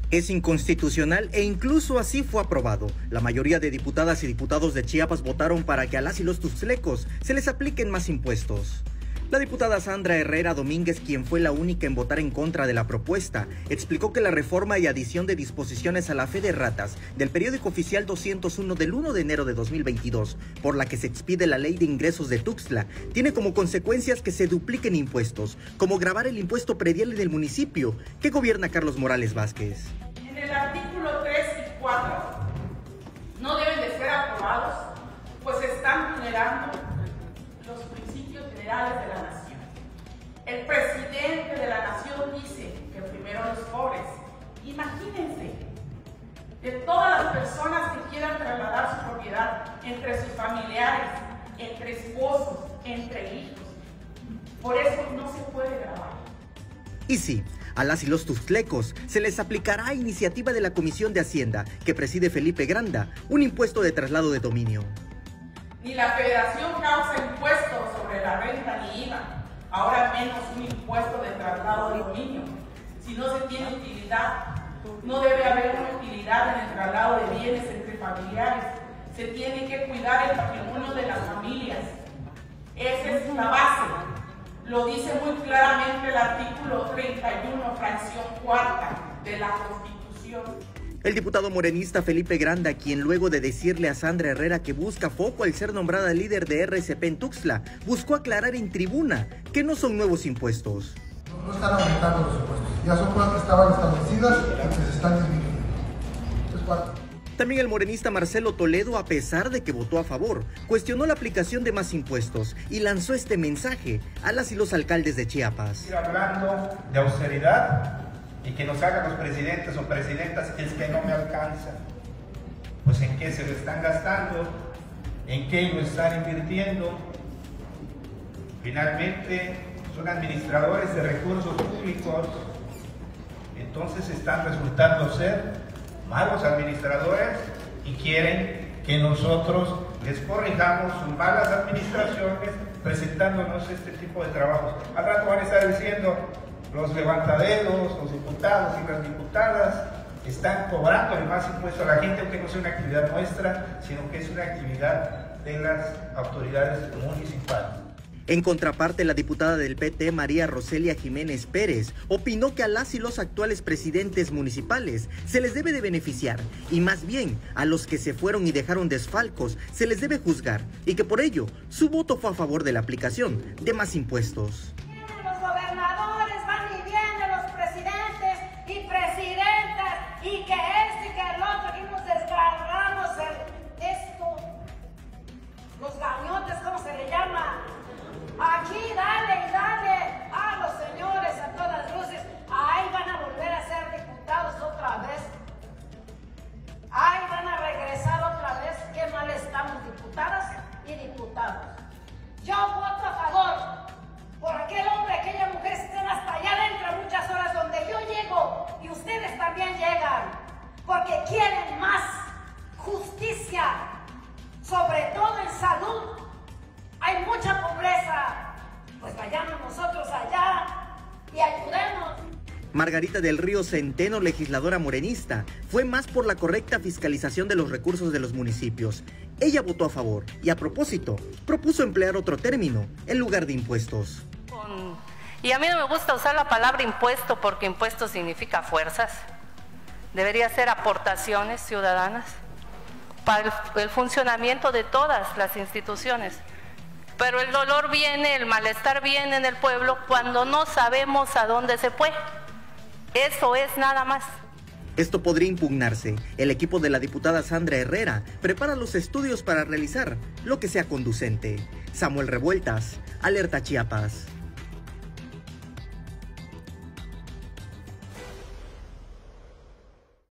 Es inconstitucional e incluso así fue aprobado. La mayoría de diputadas y diputados de Chiapas votaron para que a las y los tuxtlecos se les apliquen más impuestos. La diputada Sandra Herrera Domínguez, quien fue la única en votar en contra de la propuesta, explicó que la reforma y adición de disposiciones a la Fe de Ratas del periódico oficial 201 del 1 de enero de 2022, por la que se expide la Ley de Ingresos de Tuxtla, tiene como consecuencias que se dupliquen impuestos, como gravar el impuesto predial del municipio que gobierna Carlos Morales Vázquez. En el artículo 3 y 4 no deben de ser aprobados, pues están vulnerando los principios generales de la nación. El presidente de la nación dice que primero los pobres. Imagínense, de todas las personas que quieran trasladar su propiedad entre sus familiares, entre esposos, entre hijos, por eso no se puede grabar. Y sí, a las y los tuxtlecos se les aplicará a iniciativa de la Comisión de Hacienda, que preside Felipe Granda, un impuesto de traslado de dominio. Ni la Federación causa impuestos sobre la renta ni IVA, ahora menos un impuesto de traslado de dominio. Si no se tiene utilidad, no debe haber una utilidad en el traslado de bienes entre familiares. Se tiene que cuidar el patrimonio de las familias. Esa es la base. Lo dice muy claramente el artículo 31, fracción cuarta de la Constitución. El diputado morenista Felipe Granda, quien luego de decirle a Sandra Herrera que busca foco al ser nombrada líder de RCP en Tuxtla, buscó aclarar en tribuna que no son nuevos impuestos. No están aumentando los impuestos, ya son cosas que estaban establecidas y que se están disminuyendo. Es parte. También el morenista Marcelo Toledo, a pesar de que votó a favor, cuestionó la aplicación de más impuestos y lanzó este mensaje a las y los alcaldes de Chiapas. Ir hablando de austeridad y que nos hagan los presidentes o presidentas, es que no me alcanza. Pues en qué se lo están gastando, en qué lo están invirtiendo. Finalmente son administradores de recursos públicos, entonces están resultando ser malos administradores y quieren que nosotros les corrijamos sus malas administraciones presentándonos este tipo de trabajos. Al rato van a estar diciendo los levantaderos, los diputados y las diputadas están cobrando más impuestos a la gente, aunque no sea una actividad nuestra, sino que es una actividad de las autoridades municipales. En contraparte, la diputada del PT, María Roselia Jiménez Pérez, opinó que a las y los actuales presidentes municipales se les debe de beneficiar y más bien a los que se fueron y dejaron desfalcos se les debe juzgar y que por ello su voto fue a favor de la aplicación de más impuestos. Los gobernadores van y vienen, los presidentes y presidentas y que este y que el otro, y nos desgarramos los gañotes, ¿cómo se le llama? Aquí dale y dale a los señores a todas luces. Ahí van a volver a ser diputados otra vez. Ahí van a regresar otra vez. Qué mal estamos, diputadas y diputados. Yo voto a favor por aquel hombre, aquella mujer, estén hasta allá adentro muchas horas donde yo llego y ustedes también llegan, porque quieren más justicia, sobre todo en salud. Hay mucha pobreza, pues vayamos nosotros allá y ayudemos. Margarita del Río Centeno, legisladora morenista, fue más por la correcta fiscalización de los recursos de los municipios. Ella votó a favor y a propósito, propuso emplear otro término en lugar de impuestos. Y a mí no me gusta usar la palabra impuesto porque impuesto significa fuerzas. Debería ser aportaciones ciudadanas para el funcionamiento de todas las instituciones. Pero el dolor viene, el malestar viene en el pueblo cuando no sabemos a dónde se fue. Eso es nada más. Esto podría impugnarse. El equipo de la diputada Sandra Herrera prepara los estudios para realizar lo que sea conducente. Samuel Revueltas, Alerta Chiapas.